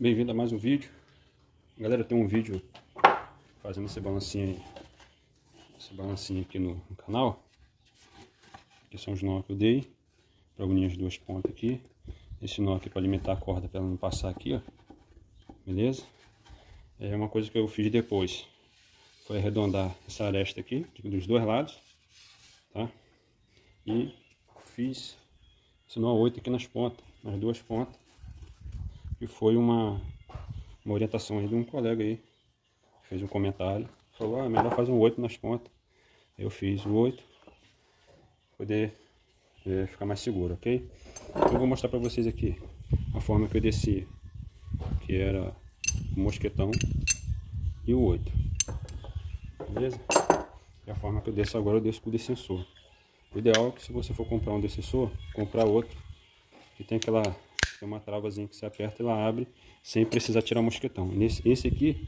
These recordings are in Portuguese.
Bem-vindo a mais um vídeo. Galera, tem um vídeo fazendo esse balancinho aqui no canal. Aqui são os nó que eu dei para unir as duas pontas aqui. Esse nó aqui para alimentar a corda para ela não passar aqui, ó. Beleza? É uma coisa que eu fiz depois. Foi arredondar essa aresta aqui dos dois lados, tá? E fiz esse nó 8 aqui nas pontas, nas duas pontas. E foi uma orientação aí de um colega aí, fez um comentário, falou, melhor fazer um 8 nas pontas. Eu fiz o 8, poder ficar mais seguro, ok? Eu vou mostrar para vocês aqui a forma que eu desci, que era o mosquetão e o 8, beleza? E a forma que eu desço agora, eu desço com o descensor. O ideal é que, se você for comprar um descensor, comprar outro que tem uma travazinha que você aperta e ela abre sem precisar tirar o mosquetão. Esse aqui,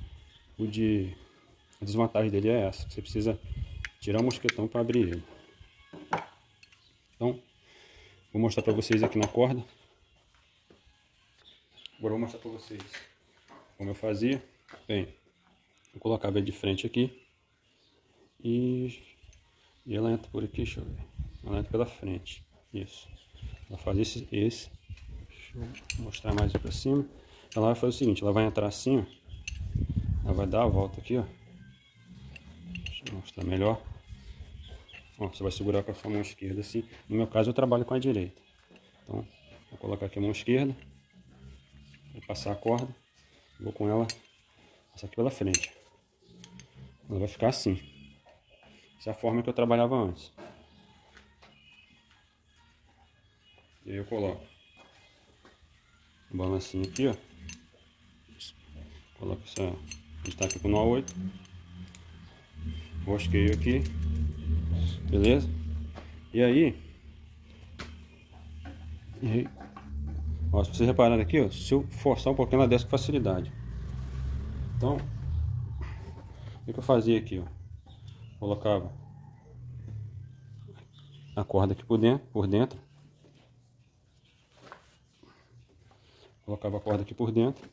a desvantagem dele é essa, você precisa tirar o mosquetão para abrir ele. Então, vou mostrar para vocês aqui na corda. Agora eu vou mostrar para vocês como eu fazia. Bem, eu colocava ele de frente aqui e ela entra por aqui, deixa eu ver. Ela entra pela frente, isso. Ela faz esse. Deixa eu mostrar mais para cima. Ela vai fazer o seguinte, ela vai entrar assim, ó. Ela vai dar a volta aqui, ó. Deixa eu mostrar melhor. Ó, você vai segurar com a sua mão esquerda assim. No meu caso eu trabalho com a direita. Então, vou colocar aqui a mão esquerda. Vou passar a corda. Vou com ela passar aqui pela frente. Ela vai ficar assim. Essa é a forma que eu trabalhava antes. E aí eu coloco o balancinho aqui, ó. Coloco essa. A gente tá aqui com o nó 8. Rosqueio aqui. Beleza? E aí, ó, se vocês repararem aqui, ó, se eu forçar um pouquinho, ela desce com facilidade. Então, o que eu fazia aqui, ó? Colocava a corda aqui por dentro. Colocava a corda aqui por dentro.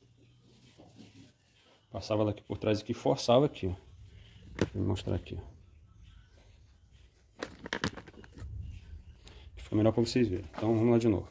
Passava ela aqui por trás e forçava aqui, ó. Deixa eu mostrar aqui, ó. Fica melhor para vocês verem. Então vamos lá de novo.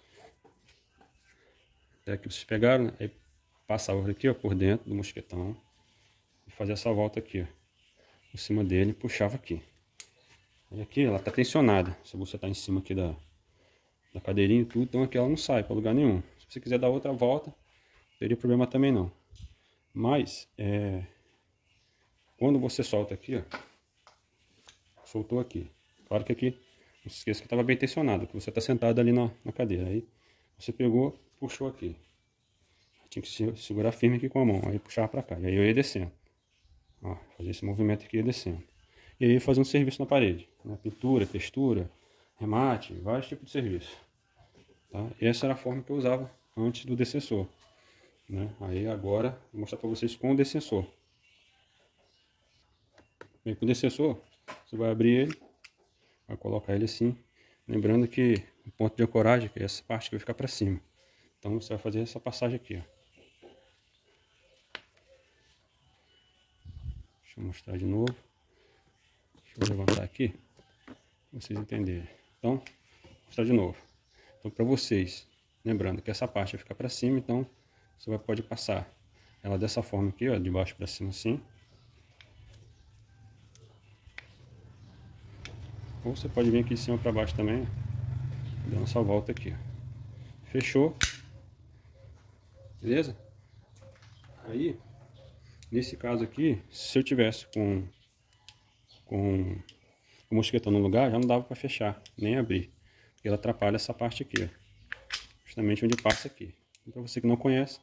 Até aqui vocês pegaram, né? Aí passava aqui, ó, por dentro do mosquetão. E fazia essa volta aqui, ó. Por cima dele e puxava aqui. E aqui ela tá tensionada. Se você tá em cima aqui da cadeirinha e tudo, então aqui ela não sai para lugar nenhum. Se você quiser dar outra volta, não teria problema também não. Mas, quando você solta aqui, ó. Soltou aqui. Claro que aqui, não se esqueça que estava bem tensionado, que você está sentado ali na cadeira. Aí você pegou, puxou aqui. Tinha que segurar firme aqui com a mão, aí puxava para cá. E aí eu ia descendo. Ó, fazer esse movimento aqui e ia descendo. E aí eu ia fazer um serviço na parede, né? Pintura, textura, remate, vários tipos de serviço. Tá? E essa era a forma que eu usava antes do descensor, né? Aí agora vou mostrar para vocês com o descensor. Bem, com o descensor, você vai abrir ele, vai colocar ele assim, lembrando que o ponto de ancoragem, que é essa parte que vai ficar para cima. Então você vai fazer essa passagem aqui, ó. Deixa eu mostrar de novo. Deixa eu levantar aqui, para vocês entenderem. Então, vou mostrar de novo. Então, para vocês, lembrando que essa parte vai ficar para cima, então você pode passar ela dessa forma aqui, ó, de baixo para cima assim. Ou você pode vir aqui de cima para baixo também, dando essa volta aqui, ó. Fechou? Beleza? Aí, nesse caso aqui, se eu tivesse com o mosquetão no lugar, já não dava para fechar, nem abrir. Porque ela atrapalha essa parte aqui, ó. Justamente onde passa aqui. Então, você que não conhece,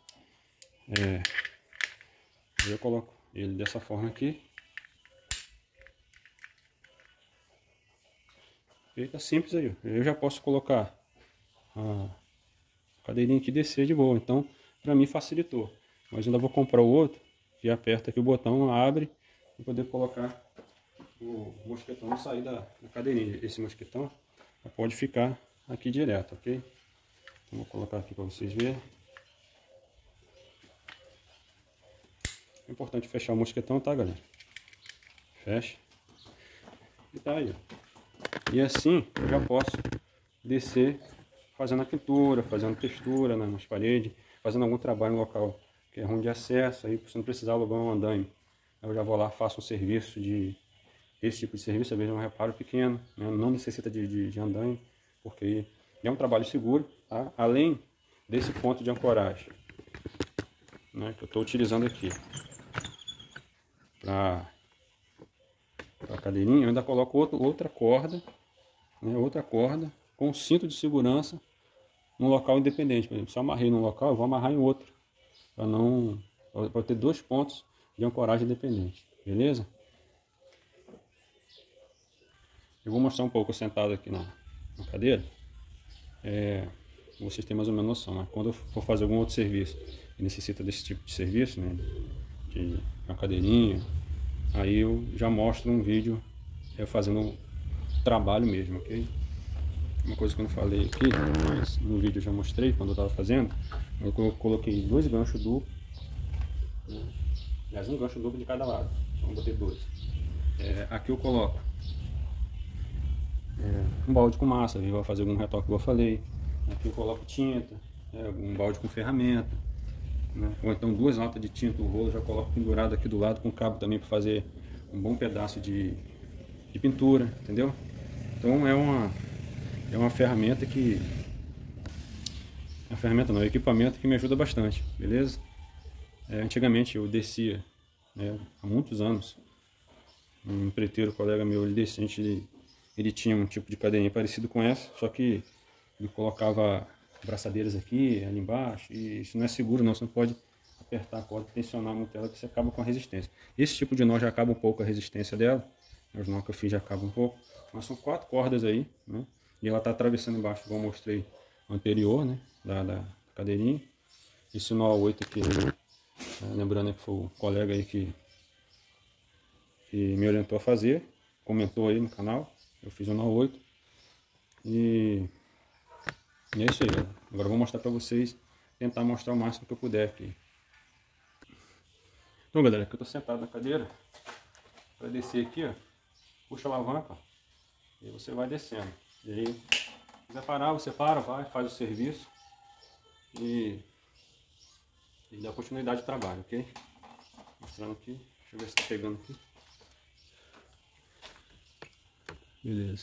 eu coloco ele dessa forma aqui. Fica simples aí, ó. Eu já posso colocar a cadeirinha aqui e descer de boa. Então, para mim facilitou. Mas ainda vou comprar o outro, que aperta aqui o botão, abre, para poder colocar o mosquetão e sair da cadeirinha. Esse mosquetão pode ficar aqui direto, ok? Então, vou colocar aqui para vocês verem. É importante fechar o mosquetão, tá, galera? Fecha. E tá aí, ó. E assim eu já posso descer fazendo a pintura, fazendo textura nas paredes, fazendo algum trabalho no local que é ruim de acesso, aí você não precisar alugar um andaime. Eu já vou lá, faço um serviço de... Esse tipo de serviço, às vezes é um reparo pequeno, né? Não necessita de andaime, porque é um trabalho seguro, tá? Além desse ponto de ancoragem, né, que eu estou utilizando aqui para a cadeirinha, eu ainda coloco outra corda, né, outra corda com cinto de segurança num local independente. Por exemplo, se eu amarrei num local, eu vou amarrar em outro, para ter dois pontos de ancoragem independente, beleza? Eu vou mostrar um pouco sentado aqui na cadeira, vocês têm mais ou menos noção, mas quando eu for fazer algum outro serviço e necessita desse tipo de serviço, né, de uma cadeirinha, aí eu já mostro um vídeo eu fazendo um trabalho mesmo, ok? Uma coisa que eu não falei aqui, mas no vídeo eu já mostrei quando eu estava fazendo, eu coloquei dois ganchos duplos, né? Aliás, um gancho duplo de cada lado, então eu botei dois. Aqui eu coloco um balde com massa, eu vou fazer algum retoque que eu falei. Aqui eu coloco tinta, um balde com ferramenta, né? Ou então duas latas de tinta, o rolo eu já coloco pendurado aqui do lado com cabo também para fazer um bom pedaço de pintura, entendeu? Então é uma ferramenta que... É uma ferramenta não, é um equipamento que me ajuda bastante, beleza? Antigamente eu descia, né, há muitos anos, um empreiteiro, colega meu, ele descia, ele tinha um tipo de cadeirinha parecido com essa, só que ele colocava braçadeiras aqui, ali embaixo, e isso não é seguro não, você não pode apertar a corda, tensionar muito ela, que você acaba com a resistência. Esse tipo de nó já acaba um pouco a resistência dela, os nó que eu fiz já acaba um pouco, mas são 4 cordas aí, né? E ela está atravessando embaixo, como eu mostrei anterior, né, da cadeirinha. Esse nó 8 aqui, né? Lembrando que foi o colega aí que me orientou a fazer, comentou aí no canal, eu fiz o nó 8. E é isso aí, galera. Agora eu vou mostrar para vocês, tentar mostrar o máximo que eu puder aqui. Então, galera, aqui eu tô sentado na cadeira, para descer aqui, ó, puxa a alavanca, ó, e você vai descendo. E aí, se quiser parar, você para, vai, faz o serviço e dá continuidade ao trabalho, ok? Mostrando aqui, deixa eu ver se tá pegando aqui. Beleza.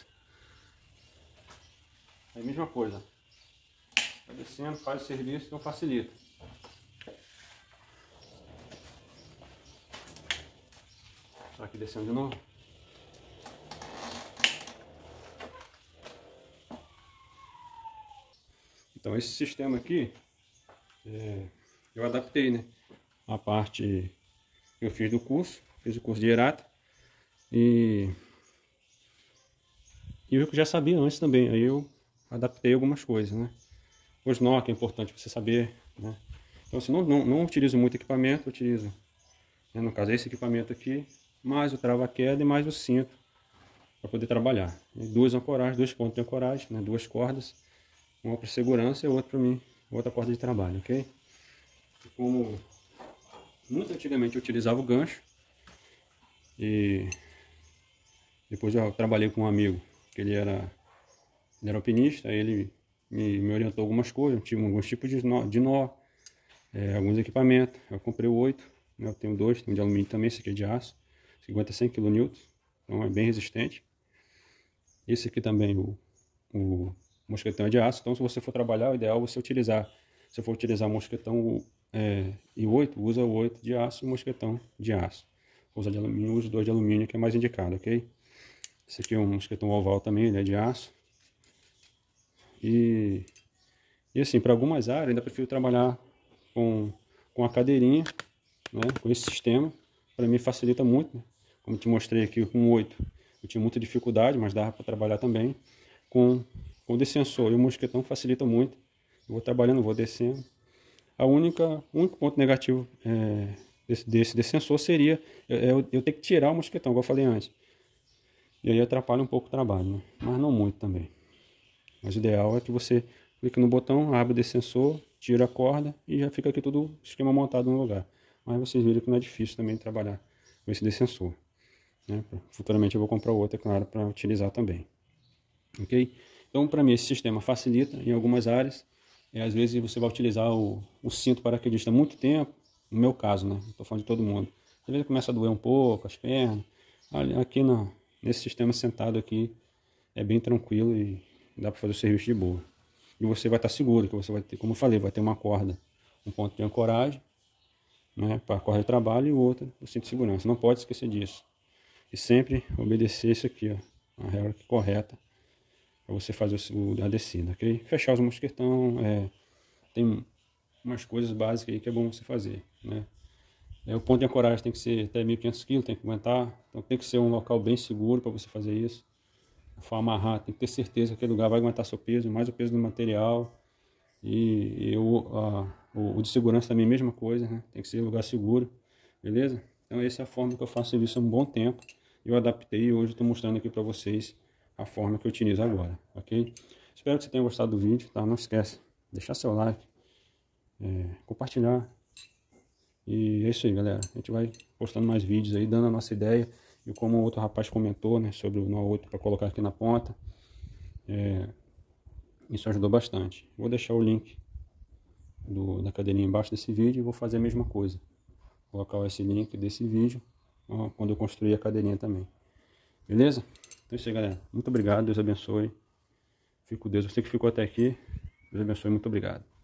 É a mesma coisa. Vai descendo, faz o serviço, então facilita. Só aqui descendo de novo. Então esse sistema aqui, eu adaptei, né? A parte que eu fiz do curso, fiz o curso de Erata. E eu já sabia antes também, aí eu adaptei algumas coisas, né? Os nó, que é importante você saber, né? Então assim, não utilizo muito equipamento, utilizo, né, no caso esse equipamento aqui, mais o trava-queda e mais o cinto para poder trabalhar. E duas ancoragens, 2 pontos de ancoragem, né, 2 cordas, uma para segurança e outra para mim, outra corda de trabalho, ok? E como muito antigamente eu utilizava o gancho, e depois eu trabalhei com um amigo, que ele era alpinista, aí ele me orientou algumas coisas, tinha alguns tipos de nó, alguns equipamentos. Eu comprei o 8, né, eu tenho 2, tem um de alumínio também, esse aqui é de aço, 100 kN, então é bem resistente. Esse aqui também, o mosquetão é de aço, então se você for trabalhar, o ideal é você utilizar, se for utilizar mosquetão I8, usa o 8 de aço e o mosquetão de aço. Usa de alumínio, usa 2 de alumínio, que é mais indicado, ok? Esse aqui é um mosquetão oval também, ele é de aço. E assim, para algumas áreas, ainda prefiro trabalhar com a cadeirinha, né, com esse sistema. Para mim facilita muito, né? Como te mostrei aqui com o 8, eu tinha muita dificuldade, mas dava para trabalhar também. Com o descensor e o mosquetão facilita muito. Eu vou trabalhando, vou descendo. O único ponto negativo desse descensor seria eu ter que tirar o mosquetão, como eu falei antes. E aí atrapalha um pouco o trabalho, né? Mas não muito também. Mas o ideal é que você clique no botão, abre o descensor, tira a corda e já fica aqui todo o esquema montado no lugar. mas vocês viram que não é difícil também trabalhar com esse descensor, né? Futuramente eu vou comprar outro, é claro, para utilizar também, ok? Então, para mim, esse sistema facilita em algumas áreas. Às vezes você vai utilizar o cinto paraquedista há muito tempo, no meu caso, né? Estou falando de todo mundo. Às vezes começa a doer um pouco as pernas. Aqui nesse sistema sentado aqui é bem tranquilo e dá para fazer o serviço de boa. E você vai estar seguro que você vai ter, como eu falei, vai ter uma corda, um ponto de ancoragem, né, para a corda de trabalho, e o outro o cinto de segurança. Não pode esquecer disso. E sempre obedecer isso aqui, ó, a regra correta para você fazer a descida, ok? Fechar os mosquetão, tem umas coisas básicas aí que é bom você fazer, né? O ponto de ancoragem tem que ser até 1.500 kg, tem que aguentar, então tem que ser um local bem seguro para você fazer isso. For amarrar, tem que ter certeza que aquele lugar vai aguentar seu peso, mais o peso do material. O de segurança também é a mesma coisa, né? Tem que ser um lugar seguro, beleza? Então essa é a forma que eu faço serviço há um bom tempo. Eu adaptei e hoje estou mostrando aqui para vocês a forma que eu utilizo agora, ok? Espero que você tenha gostado do vídeo, tá? Não esquece, deixar seu like, compartilhar. E é isso aí, galera. A gente vai postando mais vídeos aí, dando a nossa ideia. E como o outro rapaz comentou, né, sobre o nó 8 para colocar aqui na ponta. Isso ajudou bastante. Vou deixar o link da cadeirinha embaixo desse vídeo e vou fazer a mesma coisa. Vou colocar esse link desse vídeo quando eu construir a cadeirinha também. Beleza? Então é isso aí, galera. Muito obrigado. Deus abençoe. Fico com Deus. Você que ficou até aqui, Deus abençoe. Muito obrigado.